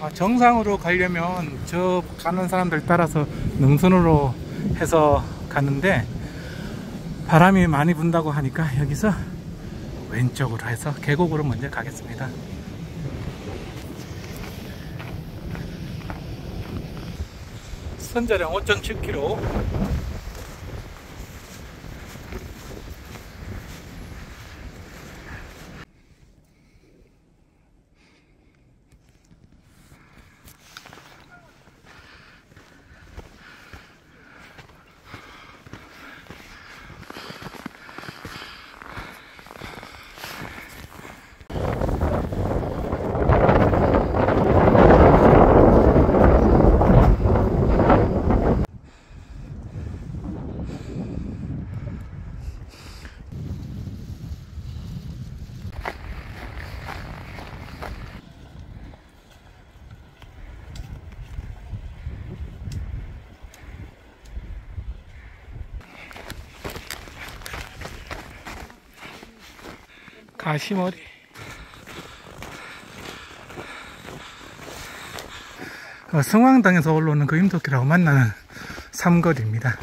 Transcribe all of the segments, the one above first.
정상으로 가려면 저 가는 사람들 따라서 능선으로 해서 가는데 바람이 많이 분다고 하니까 여기서 왼쪽으로 해서 계곡으로 먼저 가겠습니다. 선자령 5.7km. 가시머리. 성황당에서 올라오는 그 임도길하고 만나는 삼거리입니다.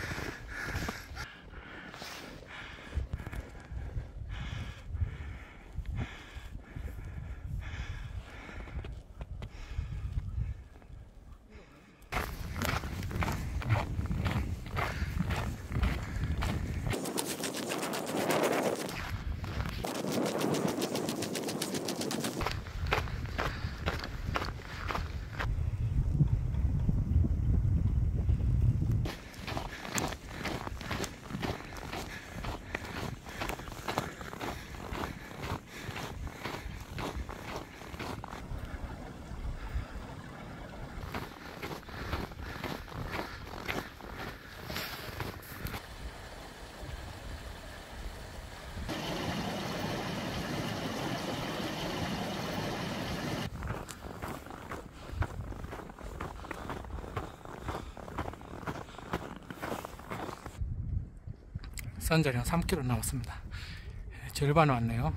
선자령 3km 남았습니다. 절반 왔네요.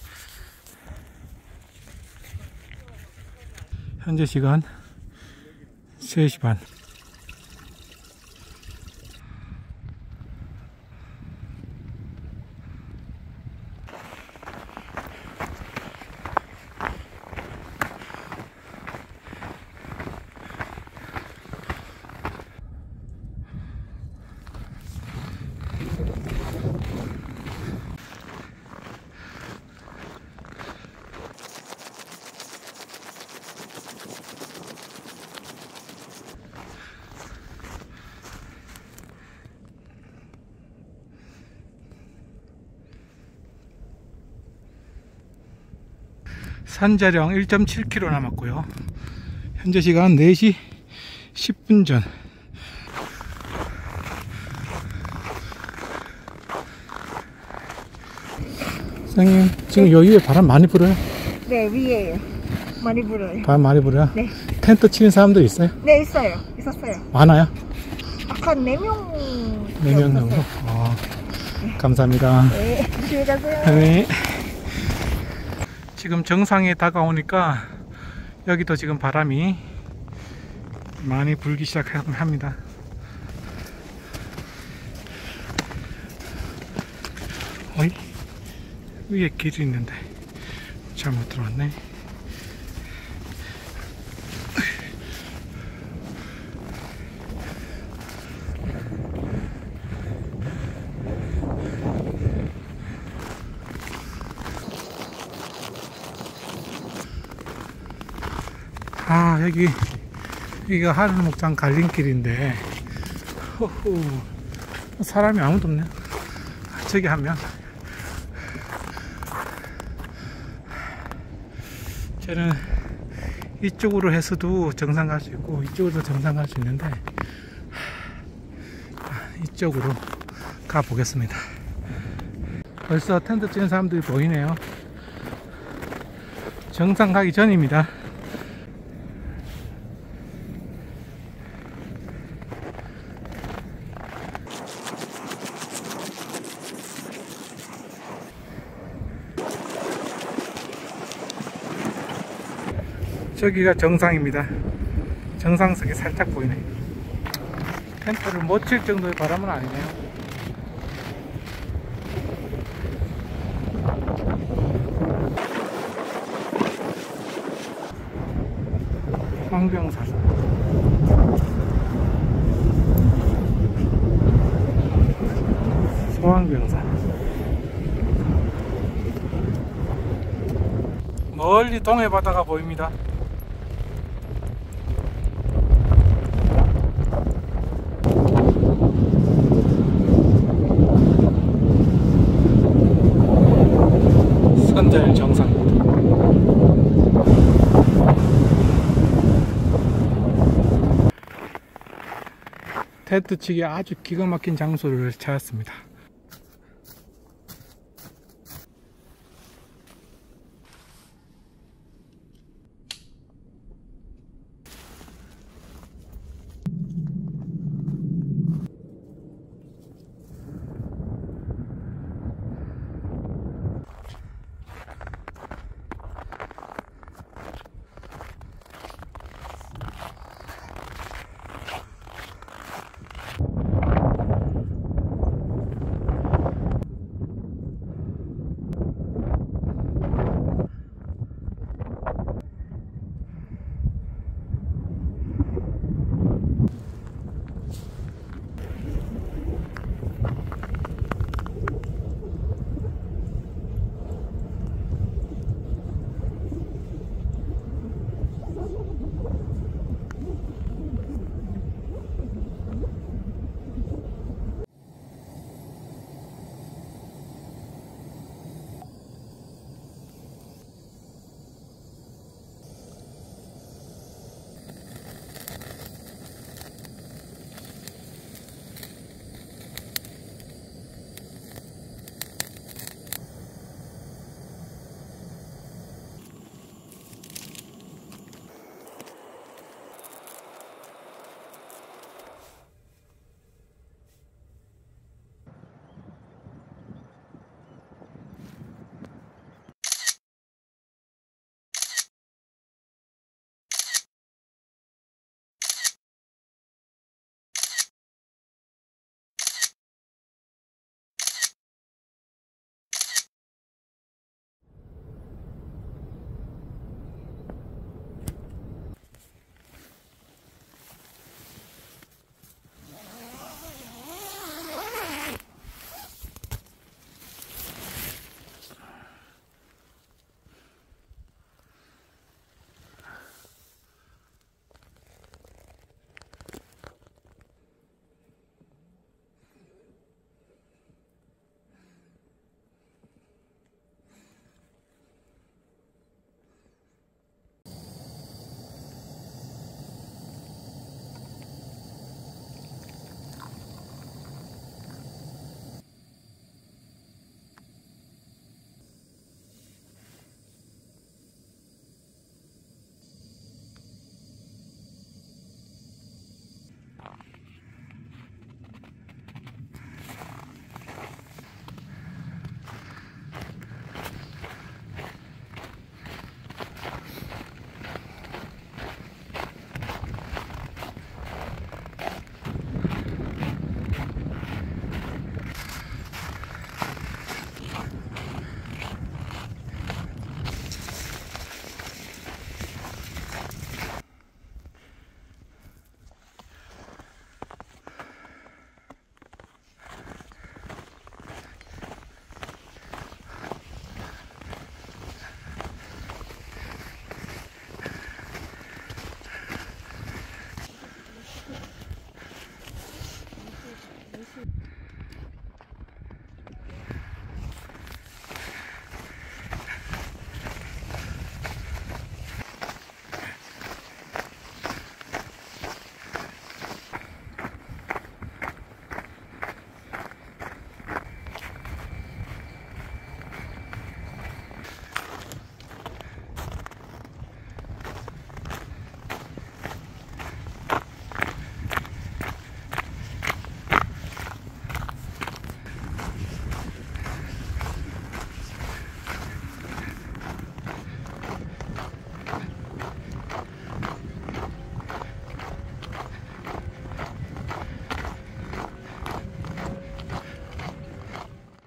현재 시간 3시 반. 산자령 1.7km 남았고요. 현재 시간 4시 10분 전. 선생님, 지금 여기 위에 바람 많이 불어요? 네, 위에요. 많이 불어요. 바람 많이 불어요? 네. 텐트 치는 사람들 있어요? 네, 있어요. 있었어요. 많아요? 아까 4명. 4명 정도? 감사합니다. 네, 조심히 가세요. 네. 지금 정상에 다가오니까 여기도 지금 바람이 많이 불기 시작합니다. 어이? 위에 길이 있는데 잘못 들어왔네. 여기가 하늘목장 갈림길인데 호호, 사람이 아무도 없네요. 저기 한 명. 저는 이쪽으로 해서도 정상 갈 수 있고 이쪽으로도 정상 갈 수 있는데 이쪽으로 가 보겠습니다. 벌써 텐트 치는 사람들이 보이네요. 정상 가기 전입니다. 저기가 정상입니다. 정상석이 살짝 보이네. 텐트를 못 칠 정도의 바람은 아니네요. 황병산. 소황병산. 멀리 동해 바다가 보입니다. 선자일 정상입니다. 텐트 치기 아주 기가 막힌 장소를 찾았습니다.